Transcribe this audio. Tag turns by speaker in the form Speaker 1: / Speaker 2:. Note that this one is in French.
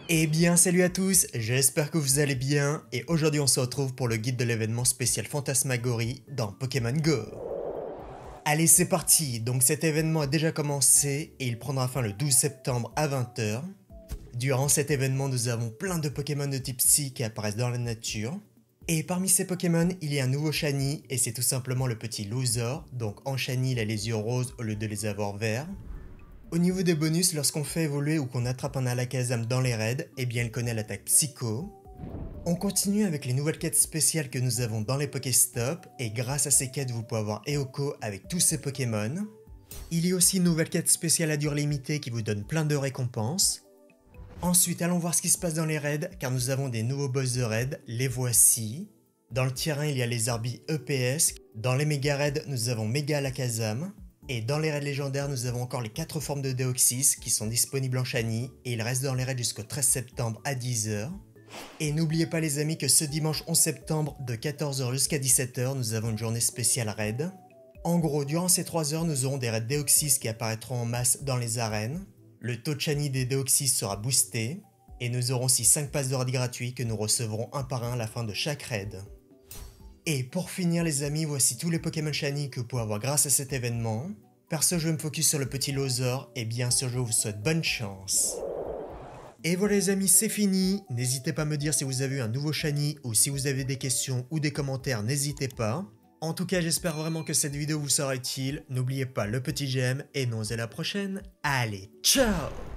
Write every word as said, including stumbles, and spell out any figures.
Speaker 1: Eh bien salut à tous, j'espère que vous allez bien et aujourd'hui on se retrouve pour le guide de l'événement spécial Fantasmagorie dans Pokémon Go. Allez c'est parti, donc cet événement a déjà commencé et il prendra fin le douze septembre à vingt heures. Durant cet événement nous avons plein de Pokémon de type Psy qui apparaissent dans la nature. Et parmi ces Pokémon il y a un nouveau Shiny et c'est tout simplement le petit Louzor, donc en Shiny il a les yeux roses au lieu de les avoir verts. Au niveau des bonus, lorsqu'on fait évoluer ou qu'on attrape un Alakazam dans les raids, eh bien il connaît l'attaque Psycho. On continue avec les nouvelles quêtes spéciales que nous avons dans les Pokéstop, et grâce à ces quêtes vous pouvez avoir Eoko avec tous ses Pokémon. Il y a aussi une nouvelle quête spéciale à durée limitée qui vous donne plein de récompenses. Ensuite allons voir ce qui se passe dans les raids, car nous avons des nouveaux boss de raid, les voici. Dans le tier un il y a les Arby E P S, dans les méga raids nous avons Mega Alakazam. Et dans les raids légendaires, nous avons encore les quatre formes de Deoxys qui sont disponibles en Shiny et ils restent dans les raids jusqu'au treize septembre à dix heures. Et n'oubliez pas les amis que ce dimanche onze septembre de quatorze heures jusqu'à dix-sept heures, nous avons une journée spéciale raid. En gros, durant ces trois heures, nous aurons des raids Deoxys qui apparaîtront en masse dans les arènes. Le taux de Shiny des Deoxys sera boosté. Et nous aurons aussi cinq passes de raid gratuits que nous recevrons un par un à la fin de chaque raid. Et pour finir les amis, voici tous les Pokémon Shiny que vous pouvez avoir grâce à cet événement. Perso je vais me focus sur le petit Louzor et bien sûr je vous souhaite bonne chance. Et voilà les amis, c'est fini. N'hésitez pas à me dire si vous avez eu un nouveau Shiny ou si vous avez des questions ou des commentaires, n'hésitez pas. En tout cas j'espère vraiment que cette vidéo vous sera utile. N'oubliez pas le petit j'aime et nous à la prochaine. Allez, ciao!